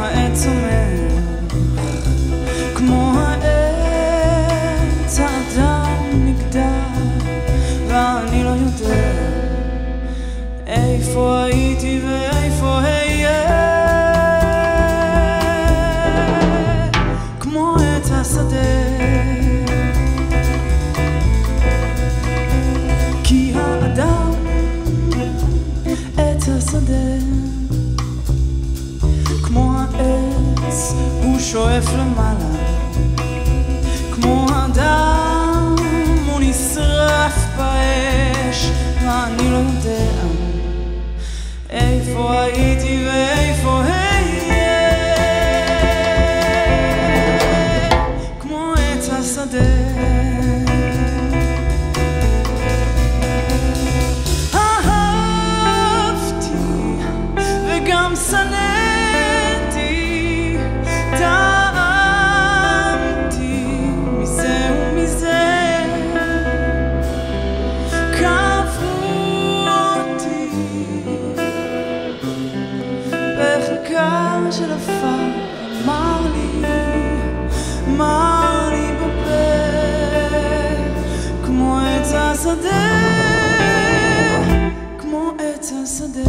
העץ צומח, כמו העץ האדם נגדל, ואני לא יודע איפה הייתי ואיפה אהיה. כמו עץ השדה, כי האדם עץ השדה, כמו העץ הוא שואף למעלה, כמו האדם הוא נשרף באש, ואני לא יודע איפה הייתי ואיפה אהיה. כמו עץ השדה, אהבתי וגם שנאתי, טעמתי מזה ומזה, קבעו אותי בחלקה של עפר. אמר לי בפה, כמו עץ השדה, כמו עץ השדה.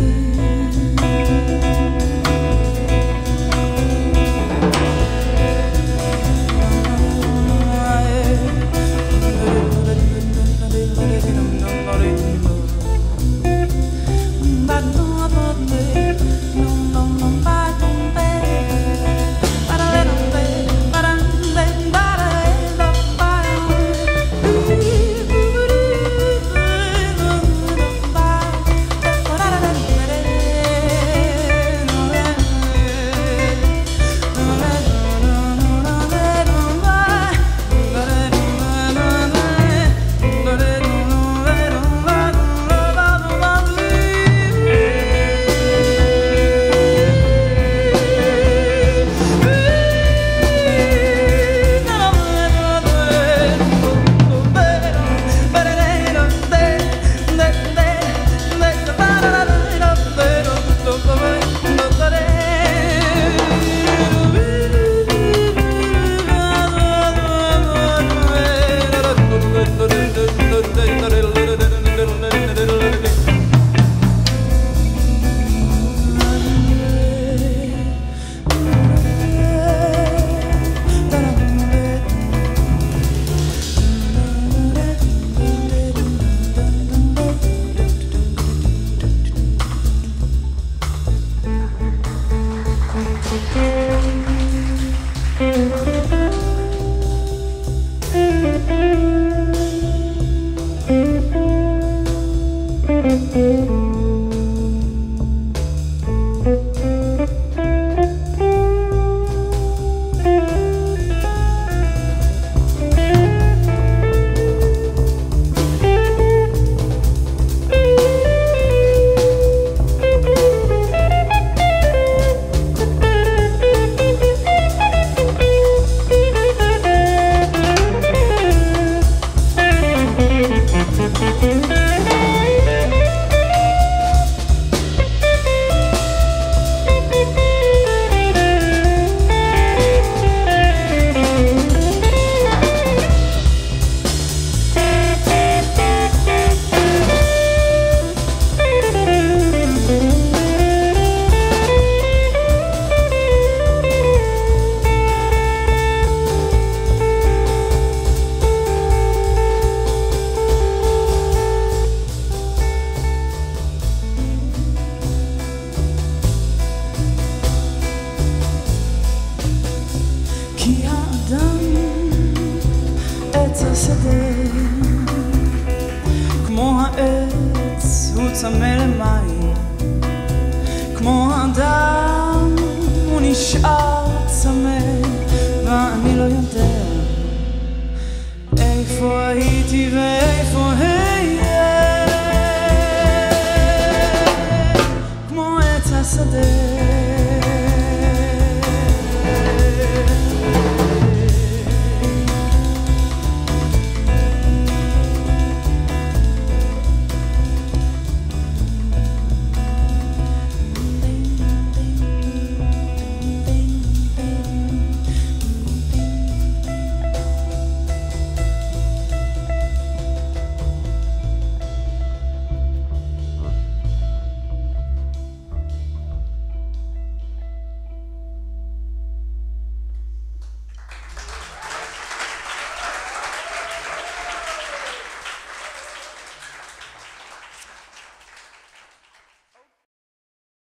כי האדם עץ השדה, כמו העץ הוא צמא למים, כמו האדם